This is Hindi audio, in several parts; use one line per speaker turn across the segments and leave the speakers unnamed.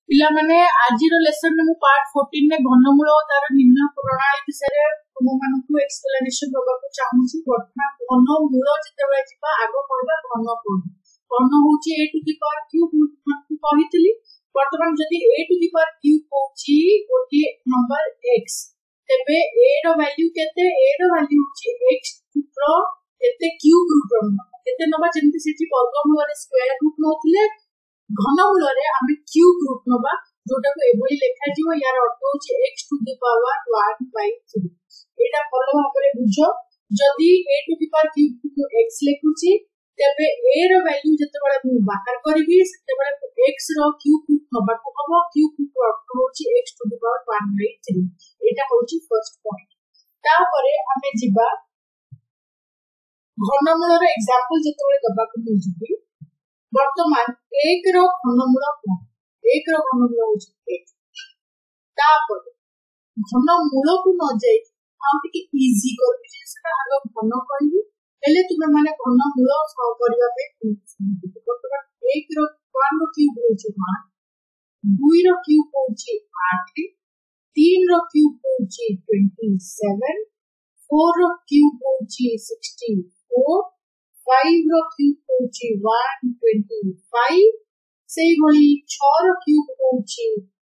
पिला माने आजिर लेसन मु पार्ट 14 में घनमूल तार निर्णय प्रणाली विषय तुम मानकु एक्सप्लेनेशन दबाकु चाहूची। वर्तमान घनमूल जेतेबे जिबा आगो कहबा घन कोन घन होची a to the power cube मु कहितली। वर्तमान जदी a to the power cube होची गोटी नंबर x तेबे a रो वैल्यू केते a रो वैल्यू होची x रो केते क्यूब रूट केते नबा जेंति सेठी वर्गमूल रे स्क्वायर रूट नोतले घनमूल रे आमे क्यूब रूट नबा जोटा को एबोली लेखा जीवो यार अर्थ होची x टू द पावर 1/3। एटा भलो भाबरे बुझो। जदी a to the power cube को x लेखुची तेबे a रो वैल्यू जते बळे मु बाहर करबी सेते बळे x रो क्यूब रूट नबा को हबो क्यूब रूट अर्थ होची x टू द पावर 1/3। एटा होची फर्स्ट पॉइंट। तापरे आमे जिबा घनमूल रो एग्जांपल जते बळे दबा को बुझबी। वर्तमान 1 रो घनमूल कोन 1 रो घनमूल होची 1। तापर घनमूल को न जाई हम टिके इजी करबी जे सेटा आलो घन कहबी हेले तुमे माने घनमूल सॉल्व करबा पे वर्तमान 1 रो 1 रो क्यूब होची 1 2 रो क्यूब होची 8 3 रो क्यूब होची 27 4 रो क्यूब होची 64 5 रो क्यूब होची 125 सेही भली 6 रो क्यूब होची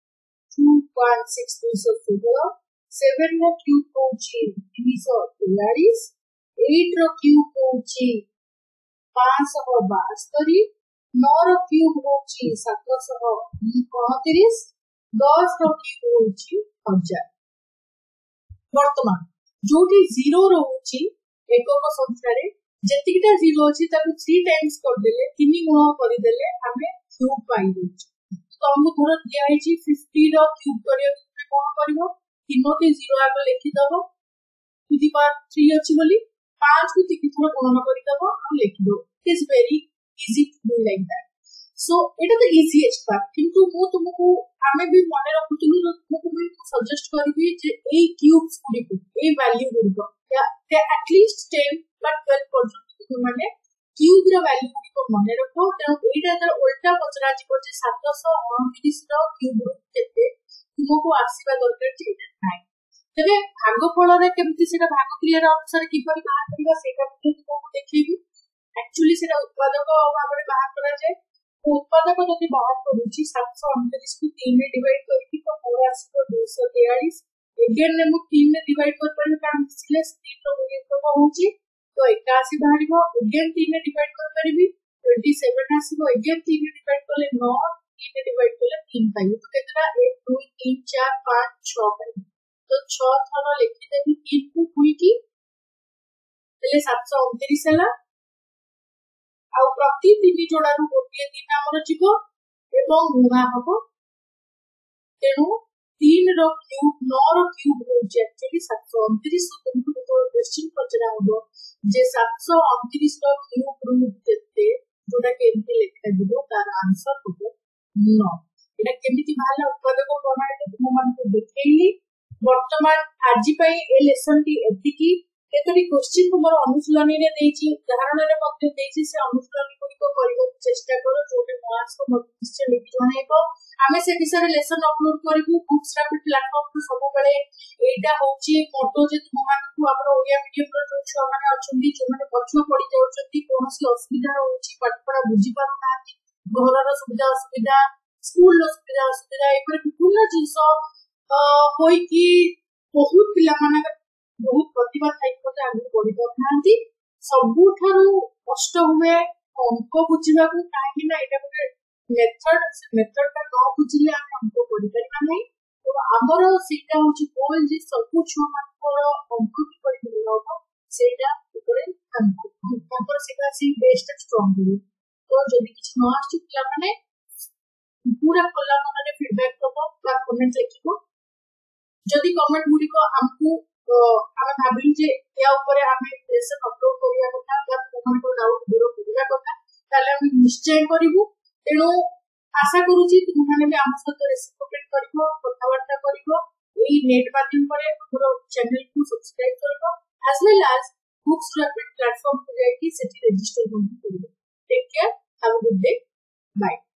2.6 7 रो क्यूब होची 343 8 रो क्यूब होची 572 9 रो क्यूब होची 729 10 रो क्यूब होची 1000। वर्तमान जोटी 0 रो होची एकक संख्या रे जेतिकटा 0 अछि ताकू 3 टाइम्स कर देले 3 गुण कर देले हमें क्यूब पाई दोछ। तो हमहु थोड़ा दिया आइची 50 रो क्यूब करियो कोन करबो तीनोटी 0 आगे लिखि दबो टू द पावर 3 अछि बोली 5 को 3 थोड़ा गणना करि दबो हम लिखि दो। It is very easy to do like that. So it is the easiest part किंतु मु तुमको हमें भी माने रखुतलु तुमको भी सजेस्ट करबी जे ए क्यूब्स गुडी को ए वैल्यू गुडी को या एटलीस्ट 10 बट 12 पर्यंत तुम माने क्यूब रो वैल्यू गुडी को माने रखो। तेनो एटा जर उल्टा पचरा जी जे 729 रो क्यूब रूट केते तुमको आसीबा दरकार जे नाही। तबे भागफल रे केमति सेटा भाग क्रिया रो अनुसार किपरि बाहर करिबा सेटा तुमको देखिबी। एक्चुअली सेटा उत्पादक भाबरे बाहर करा जाय। उत्पादक जति बाहर करूची 729 को 3 में डिवाइड करके तो पूरा आसीबो 243। अगेन ने मु 3 में डिवाइड कर पर काम सिले 3 रो मूल्य तो होची तो 81 बाहरिबो। अगेन 3 में डिवाइड कर परिबी 27 आसीबो। अगेन 3 में डिवाइड करले 9 3 में डिवाइड करले 3 पाइबो तो केतरा 1 2 3 4 5 6 पाइबो। तो 6 थरो लिखि देबी 3 को हुईकी तले 729 हला आ प्रति 3 जोड़ा रो गोटिए 3 हमर जिवो एवं गुणा हबो। तेनु 3 रो क्यूब 9 रो क्यूब होचे एक्चुअली 729। तुमको तो क्वेश्चन पचरा हबो जे 729 रो क्यूब रूट केते जोटा केमति लिखा दिबो तार आंसर हबो 9। एटा केमिति भाला उत्पादक प्रणाली तुम मान को देखैली। वर्तमान आजि पई ए लेसन टी एतिकी केतरी क्वेश्चन तुमर अनुशीलनी रे देछि उदाहरण रे मध्य देछि से अनुशीलनी को करिबो चेष्टा करो जोटे मार्क्स को निश्चय लिखि जणाइबो। हमें से विषय लेसन अपलोड करिबो बुक्स रैपिड प्लेटफॉर्म पे सब बेले एटा होछि मोटो जे तुम मान को आपन ओडिया मीडियम रो जो छुआ माने अछंती जो माने पछुआ पड़ी जाउछंती कोनसी असुविधा होछि पाठ पढा बुझी पाउ नाथि घर रो सुविधा असुविधा स्कूल रो सुविधा असुविधा एपर विभिन्न जिंस होई कि बहुत पिला माने बहुत प्रतिभा टाइप को आगे पढ़ी पाथांती। सबु थारु कष्ट हुए अंक बुझिबा को काहे ना एटा गोटे मेथड का न बुझिले हम अंक पढ़ी परिबा नै। तो हमर सीटा होची गोल जे सबु छुआ मानकर अंक की पढ़ी मिलबो सेटा ऊपर हमर सीटा सी बेस्ट स्ट्रांग हो। तो जदी किछ न आछि पिला माने पूरा कला माने फीडबैक दबो बा कमेंट लिखिबो। जदी कमेंट गुडी को हमकु हमें भाबिल जे या ऊपर हमें लेसन अपलोड करिया କଥା या कमेंट को डाउट दूर करिया କଥା ताले हम निश्चय करिवु। तेनो आशा करूची तुम माने भी हम सहित रेसिप्रोकेट करिवो कथावार्ता करिवो एई नेट माध्यम पर हमर चैनल को सब्सक्राइब करिवो as well as books rapid platform पे जाके सेठी रजिस्टर करिवो। Take care have a good day bye.